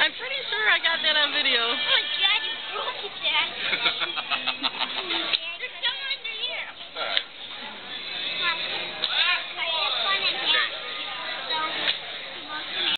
I'm pretty sure I got that on video. Oh, Dad, you broke it, Dad.